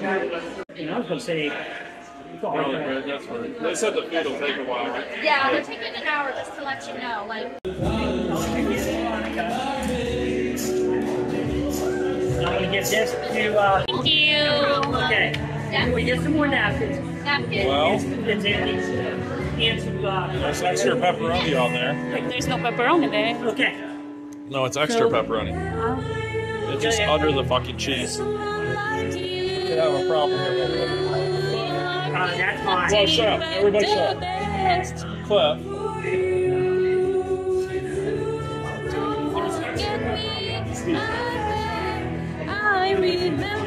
You know, I was going to say. Oh, that's fine. They said the food will take a while. Yeah, they're taking an hour just to let you know. Like. I'm going to get this to. Thank you. Okay. Yeah. We get some more napkins. Napkins. Well, It's in these. there's extra pepperoni on there. There's no pepperoni there. Okay. No, it's extra pepperoni. It's just under the fucking cheese. Could have a problem here. That's fine. Well, shut up. Everybody shut up. Cliff. I remember.